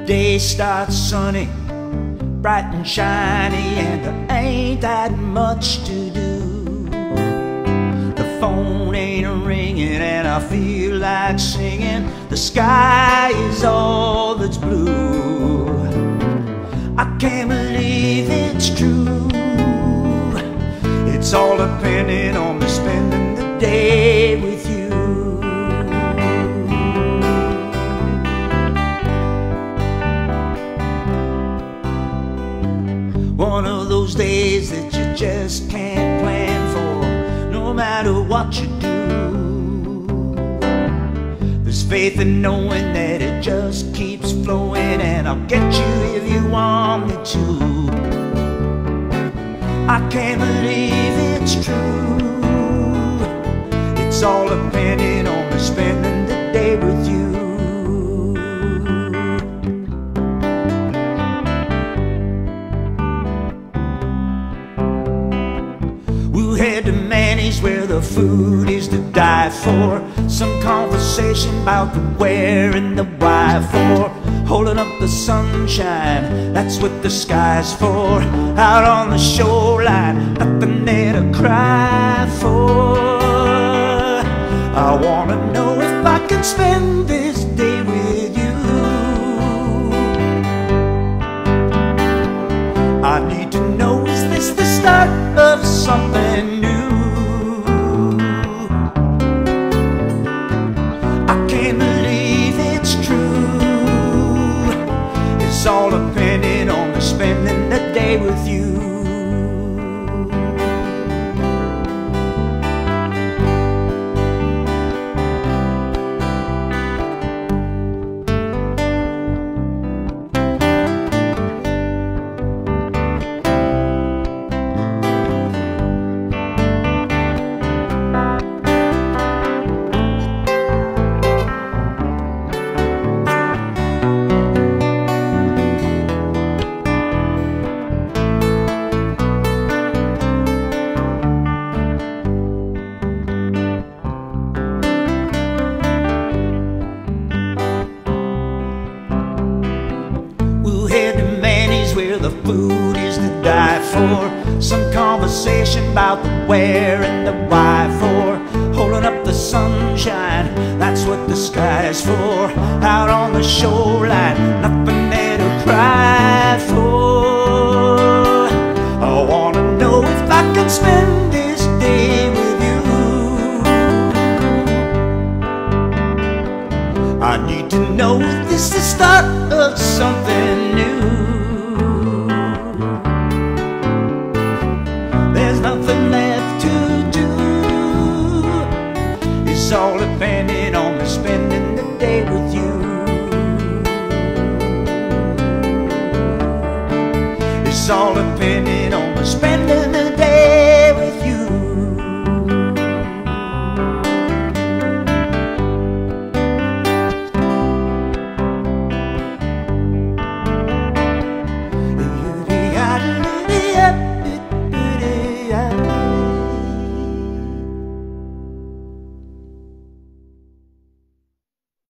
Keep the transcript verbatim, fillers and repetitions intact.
day starts sunny, bright and shiny, and there ain't that much to do. The phone ain't ringing and I feel like singing. The sky is all that's blue. I can't believe it's true. It's all depending on me spending the day with you. One of those days that you just can't plan for, no matter what you do. There's faith in knowing that it just keeps flowing, and I'll get you if you want me to. I can't believe it's true. It's all depending on me spending the day with you. We'll head to Manny's where the food is to die for. Some conversation about the where and the why for. Holding up the sunshine, that's what the sky's for. Out on the shoreline, nothing there to cry for. I wanna know if I can spend this day with you. I need to know, is this the start of something new? I can't believe it's true. It's all depending on me spending the day with you. Where the food is to die for. Some conversation about the where and the why for. Holding up the sunshine, that's what the sky is for. Out on the shoreline, nothing there to cry for. I wanna know if I can spend this day with you. I need to know if this is the start of something new. Nothing left to do. It's all depending on me spending the day with you. It's all depending